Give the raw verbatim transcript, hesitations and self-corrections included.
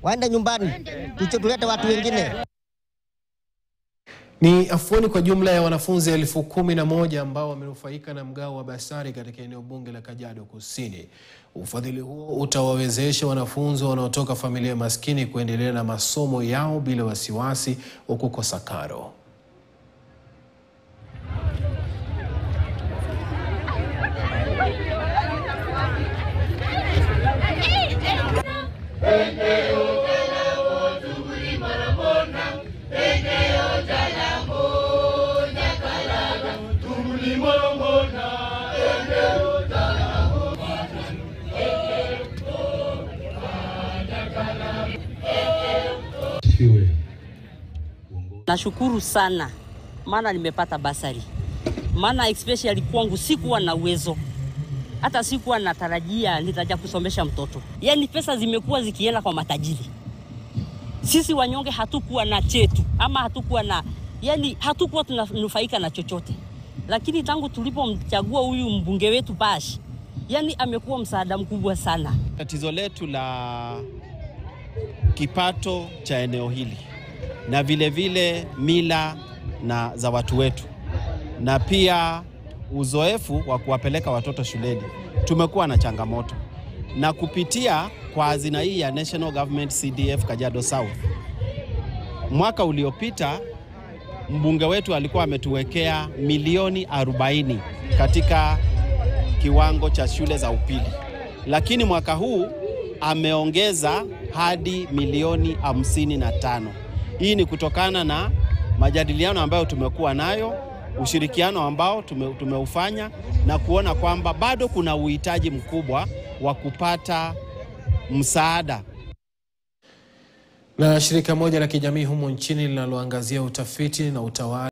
waende nyumbani, tulete watu wengine. Ni afueni kwa jumla ya wanafunzi elfu kumi na moja ambao wamenufaika na mgao wa basari katika eneo bunge la Kajiado Kusini. Ufadhili huo utawawezesha wanafunzi wanaotoka familia maskini kuendelea na masomo yao bila wasiwasi wa kukosa karo. Nashukuru sana maana nimepata basari. Maana especially kwangu sikuwa na uwezo. Hata sikuwa natarajia nitaja kusomesha mtoto. Yaani pesa zimekuwa zikienda kwa matajiri. Sisi wanyonge hatukuwa na chetu ama hatukuwa na yani hatukuwa tunanufaika na chochote. Lakini tangu tulipomchagua huyu mbunge wetu Bash, yani amekuwa msaada mkubwa sana. Tatizo letu la kipato cha eneo hili na vile vile mila na za watu wetu na pia uzoefu wa kuwapeleka watoto shuleni, tumekuwa na changamoto. Na kupitia kwa hazina hii ya National Government C D F Kajiado South, mwaka uliopita mbunge wetu alikuwa ametuwekea milioni arobaini katika kiwango cha shule za upili. Lakini mwaka huu ameongeza hadi milioni hamsini na tano. Hii ni kutokana na majadiliano ambayo tumekuwa nayo, ushirikiano ambao tume, tumeufanya na kuona kwamba bado kuna uhitaji mkubwa wa kupata msaada. Na shirika moja la kijamii humo nchini linaloangazia utafiti na utawala